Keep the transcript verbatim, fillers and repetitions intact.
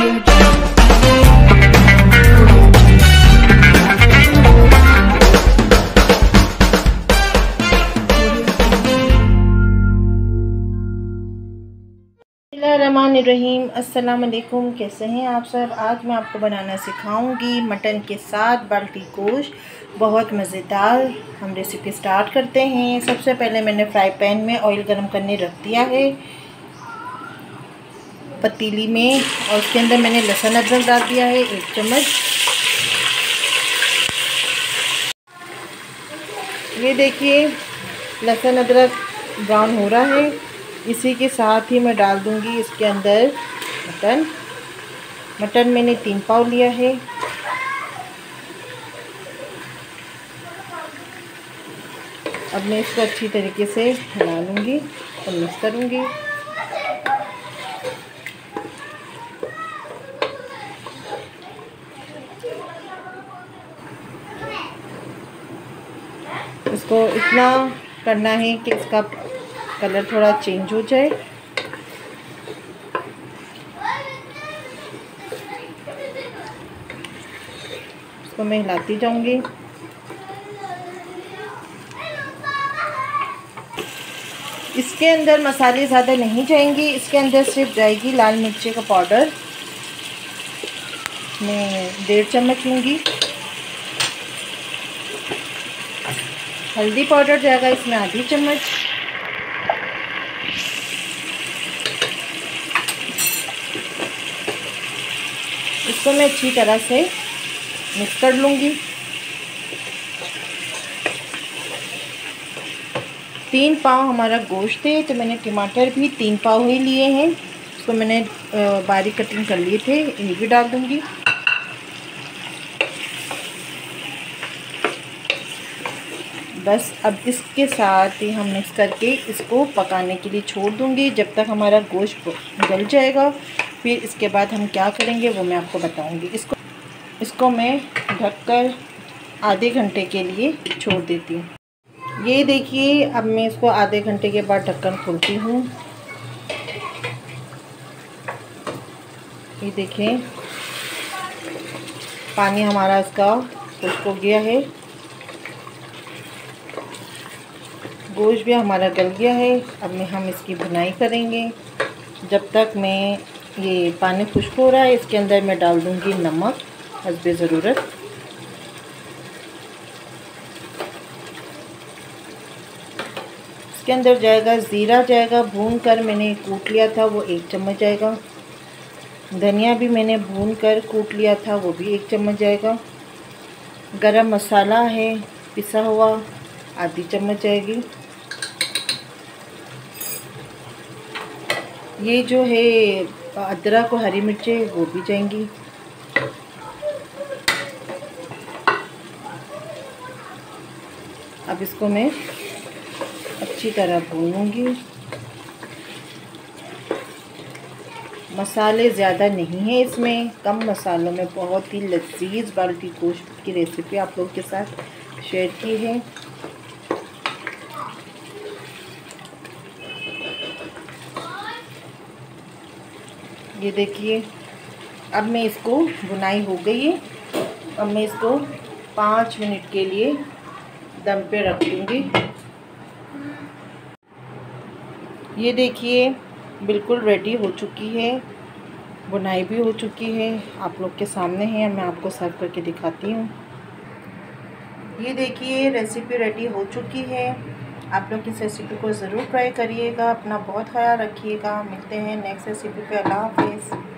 रहीम अस्सलाम वालेकुम। कैसे हैं आप सब। आज मैं आपको बनाना सिखाऊंगी मटन के साथ बाल्टी गोश्त, बहुत मज़ेदार। हम रेसिपी स्टार्ट करते हैं। सबसे पहले मैंने फ्राई पैन में ऑयल गरम करने रख दिया है पतीली में, और उसके अंदर मैंने लहसुन अदरक डाल दिया है एक चम्मच। ये देखिए लहसुन अदरक ब्राउन हो रहा है। इसी के साथ ही मैं डाल दूंगी इसके अंदर मटन। मटन मैंने तीन पाव लिया है। अब मैं इसको अच्छी तरीके से हिला लूँगी और मिक्स करूँगी। इसको इतना करना है कि इसका कलर थोड़ा चेंज हो जाए। इसको मैं हिलाती जाऊंगी। इसके अंदर मसाले ज़्यादा नहीं जाएंगे, इसके अंदर सिर्फ जाएगी लाल मिर्ची का पाउडर। मैं डेढ़ चम्मच लूँगी। हल्दी पाउडर जाएगा इसमें आधी चम्मच। इसको मैं अच्छी तरह से मिक्स कर लूँगी। तीन पाव हमारा गोश्त है, तो मैंने टमाटर भी तीन पाव ही लिए हैं। इसको मैंने बारीक कटिंग कर लिए थे, ये भी डाल दूँगी। बस अब इसके साथ ही हम मिक्स करके इसको पकाने के लिए छोड़ दूँगी जब तक हमारा गोश्त गल जाएगा। फिर इसके बाद हम क्या करेंगे वो मैं आपको बताऊँगी। इसको इसको मैं ढककर आधे घंटे के लिए छोड़ देती हूँ। ये देखिए अब मैं इसको आधे घंटे के बाद ढक्कन खोलती हूँ। ये देखें पानी हमारा इसका खुश्क हो गया है। गोश्त भी हमारा गल गया है। अब मैं हम इसकी भुनाई करेंगे। जब तक मैं ये पानी खुश्क हो रहा है, इसके अंदर मैं डाल दूँगी नमक हस्बे ज़रूरत। इसके अंदर जाएगा ज़ीरा, जाएगा भून कर मैंने कूट लिया था वो एक चम्मच जाएगा। धनिया भी मैंने भून कर कूट लिया था वो भी एक चम्मच जाएगा। गरम मसाला है पिसा हुआ आधी चम्मच जाएगी। ये जो है अदरक और हरी मिर्चें वो भी जाएंगी। अब इसको मैं अच्छी तरह भूनूंगी। मसाले ज़्यादा नहीं है इसमें, कम मसालों में बहुत ही लजीज बाल्टी गोश्त की रेसिपी आप लोगों के साथ शेयर की है। ये देखिए अब मैं इसको भुनाई हो गई है। अब मैं इसको पाँच मिनट के लिए दम पे रख दूँगी। ये देखिए बिल्कुल रेडी हो चुकी है, भुनाई भी हो चुकी है, आप लोग के सामने है। मैं आपको सर्व करके दिखाती हूँ। ये देखिए रेसिपी रेडी हो चुकी है। आप लोग इस रेसिपी को ज़रूर ट्राई करिएगा। अपना बहुत ख्याल रखिएगा। मिलते हैं नेक्स्ट रेसिपी पे। अल्लाह हाफ़िज़।